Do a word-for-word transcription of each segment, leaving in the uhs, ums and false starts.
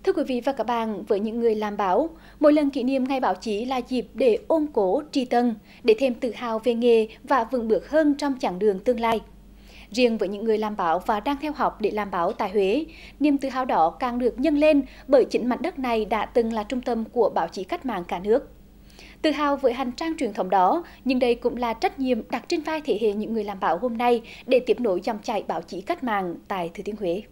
Thưa quý vị và các bạn, với những người làm báo, mỗi lần kỷ niệm ngày báo chí là dịp để ôn cố, tri tân, để thêm tự hào về nghề và vững bước hơn trong chặng đường tương lai. Riêng với những người làm báo và đang theo học để làm báo tại Huế, niềm tự hào đó càng được nhân lên bởi chính mảnh đất này đã từng là trung tâm của báo chí cách mạng cả nước. Tự hào với hành trang truyền thống đó, nhưng đây cũng là trách nhiệm đặt trên vai thế hệ những người làm báo hôm nay để tiếp nối dòng chảy báo chí cách mạng tại Thừa Thiên Huế.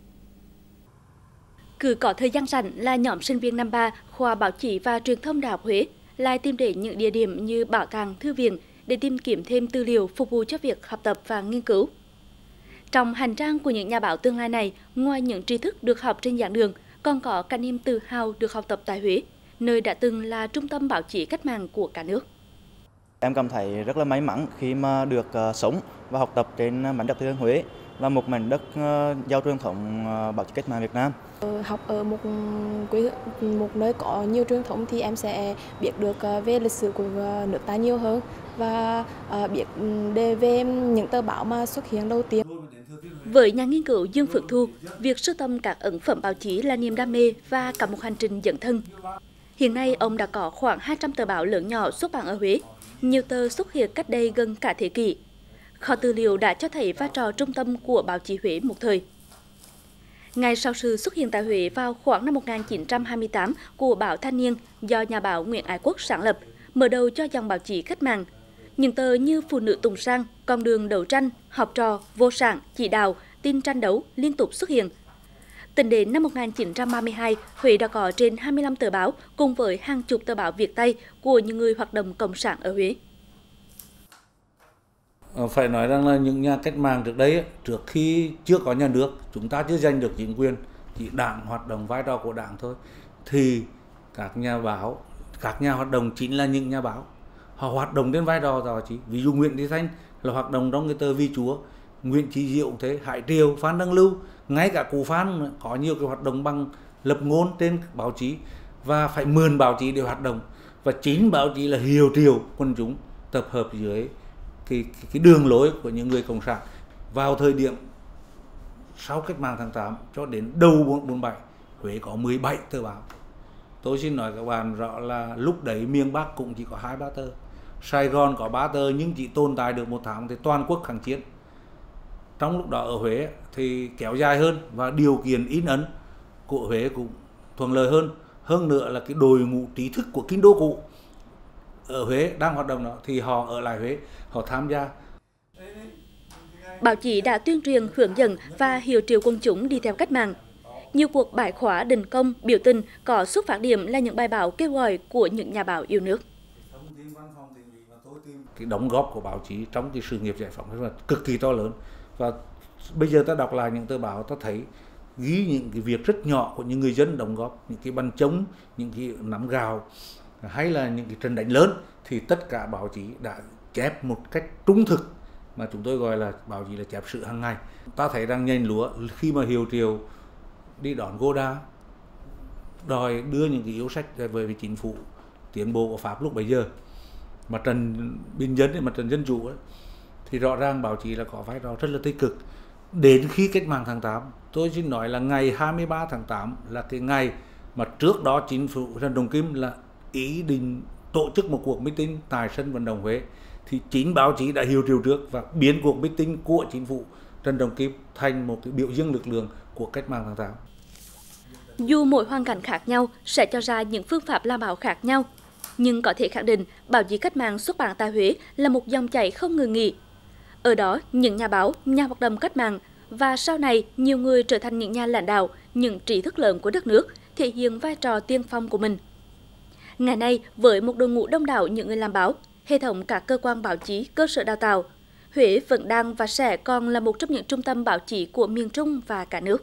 Cứ có thời gian rảnh là nhóm sinh viên năm ba khoa báo chí và truyền thông Đại học Huế lại tìm đến những địa điểm như bảo tàng, thư viện để tìm kiếm thêm tư liệu phục vụ cho việc học tập và nghiên cứu. Trong hành trang của những nhà báo tương lai này, ngoài những tri thức được học trên giảng đường, còn có cả niềm tự hào được học tập tại Huế, nơi đã từng là trung tâm báo chí cách mạng của cả nước. Em cảm thấy rất là may mắn khi mà được uh, sống và học tập trên mảnh đất Thừa Thiên Huế, là một mảnh đất uh, giàu truyền thống uh, báo chí cách mạng Việt Nam. Học ở một quê một nơi có nhiều truyền thống thì em sẽ biết được về lịch sử của nước ta nhiều hơn và biết đề về những tờ báo mà xuất hiện đầu tiên. Với nhà nghiên cứu Dương Phước Thu, việc sưu tầm các ấn phẩm báo chí là niềm đam mê và cả một hành trình dấn thân. Hiện nay, ông đã có khoảng hai trăm tờ báo lớn nhỏ xuất bản ở Huế, nhiều tờ xuất hiện cách đây gần cả thế kỷ. Kho tư liệu đã cho thấy vai trò trung tâm của báo chí Huế một thời. Ngay sau sự xuất hiện tại Huế vào khoảng năm một nghìn chín trăm hai mươi tám của báo Thanh niên do nhà báo Nguyễn Ái Quốc sáng lập, mở đầu cho dòng báo chí cách mạng, những tờ như Phụ nữ Tùng Sang, Con đường đấu tranh, Học trò, Vô sản, Chỉ đạo, Tin tranh đấu liên tục xuất hiện. Tính đến năm một nghìn chín trăm ba mươi hai, Huế đã có trên hai mươi lăm tờ báo cùng với hàng chục tờ báo Việt Tây của những người hoạt động cộng sản ở Huế. Phải nói rằng là những nhà cách mạng trước đây, trước khi chưa có nhà nước, chúng ta chưa giành được chính quyền, chỉ đảng hoạt động vai trò của đảng thôi, thì các nhà báo, các nhà hoạt động chính là những nhà báo. Họ hoạt động trên vai trò đó chỉ. Ví dụ Nguyễn Thị Thanh là hoạt động trong cái tờ Vi Chúa, Nguyễn Chí Diệu cũng thế, Hải Triều, Phan Đăng Lưu, ngay cả cụ Phan có nhiều cái hoạt động bằng lập ngôn trên báo chí và phải mượn báo chí để hoạt động. Và chính báo chí là hiệu triệu quần chúng tập hợp dưới cái, cái, cái đường lối của những người cộng sản. Vào thời điểm sau cách mạng tháng tám cho đến đầu bốn mươi bảy, Huế có mười bảy tờ báo. Tôi xin nói các bạn rõ là lúc đấy miền Bắc cũng chỉ có hai ba tờ, Sài Gòn có ba tờ nhưng chỉ tồn tại được một tháng thì toàn quốc kháng chiến. Trong lúc đó ở Huế thì kéo dài hơn và điều kiện in ấn của Huế cũng thuận lợi hơn. Hơn nữa là cái đội ngũ trí thức của kinh đô cũ ở Huế đang hoạt động đó thì họ ở lại Huế, họ tham gia. Báo chí đã tuyên truyền, hướng dẫn và hiệu triệu quần chúng đi theo cách mạng. Nhiều cuộc bãi khóa, đình công, biểu tình có xuất phát điểm là những bài báo kêu gọi của những nhà báo yêu nước. Cái đóng góp của báo chí trong cái sự nghiệp giải phóng là cực kỳ to lớn. Và bây giờ ta đọc lại những tờ báo, ta thấy ghi những cái việc rất nhỏ của những người dân đóng góp, những cái bắn trống, những cái nắm gạo hay là những cái trận đánh lớn, thì tất cả báo chí đã chép một cách trung thực mà chúng tôi gọi là báo chí là chép sự hàng ngày. Ta thấy rằng nhành lúa khi mà hiệu triệu đi đón Gô-đa, đòi đưa những cái yếu sách về với chính phủ tiến bộ của Pháp lúc bấy giờ, mặt trận bình dân, mặt trận dân chủ ấy, thì rõ ràng báo chí là có vai trò rất là tích cực. Đến khi cách mạng tháng tám, tôi xin nói là ngày hai mươi ba tháng tám là cái ngày mà trước đó chính phủ Trần Đồng Kim là ý định tổ chức một cuộc meeting tại sân vận động Huế, thì chính báo chí đã hiệu triệu trước và biến cuộc meeting của chính phủ Trần Đồng Kim thành một cái biểu dương lực lượng của cách mạng tháng tám. Dù mỗi hoàn cảnh khác nhau sẽ cho ra những phương pháp làm báo khác nhau, nhưng có thể khẳng định báo chí cách mạng xuất bản tại Huế là một dòng chảy không ngừng nghỉ. Ở đó, những nhà báo, nhà hoạt động cách mạng và sau này nhiều người trở thành những nhà lãnh đạo, những trí thức lớn của đất nước, thể hiện vai trò tiên phong của mình. Ngày nay, với một đội ngũ đông đảo những người làm báo, hệ thống các cơ quan báo chí, cơ sở đào tạo, Huế vẫn đang và sẽ còn là một trong những trung tâm báo chí của miền Trung và cả nước.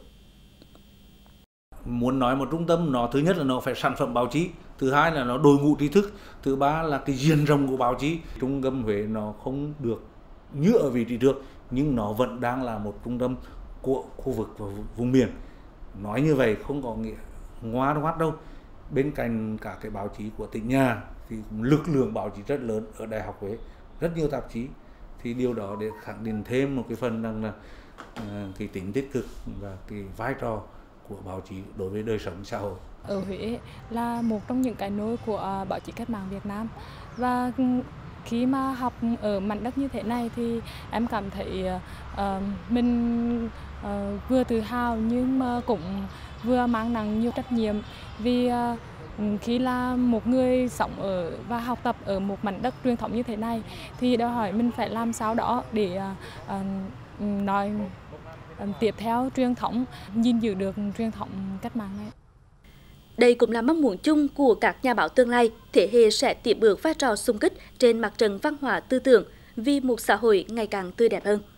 Muốn nói một trung tâm, nó thứ nhất là nó phải sản phẩm báo chí, thứ hai là nó đội ngũ trí thức, thứ ba là cái diện rộng của báo chí. Trung tâm Huế nó không được như ở vị trí trước, nhưng nó vẫn đang là một trung tâm của khu vực và vùng miền. Nói như vậy không có nghĩa ngoa ngoắt đâu. Bên cạnh cả cái báo chí của tỉnh nhà thì lực lượng báo chí rất lớn ở Đại học Huế, rất nhiều tạp chí, thì điều đó để khẳng định thêm một cái phần rằng là uh, cái tính tích cực và cái vai trò của báo chí đối với đời sống xã hội. Ở Huế là một trong những cái nôi của báo chí cách mạng Việt Nam, và khi mà học ở mảnh đất như thế này thì em cảm thấy uh, mình uh, vừa tự hào nhưng mà cũng vừa mang nặng nhiều trách nhiệm, vì uh, khi là một người sống ở và học tập ở một mảnh đất truyền thống như thế này thì đòi hỏi mình phải làm sao đó để uh, uh, nói uh, tiếp theo truyền thống, gìn giữ được truyền thống cách mạng này. Đây cũng là mong muốn chung của các nhà báo tương lai, thế hệ sẽ tiếp bước vai trò xung kích trên mặt trận văn hóa tư tưởng vì một xã hội ngày càng tươi đẹp hơn.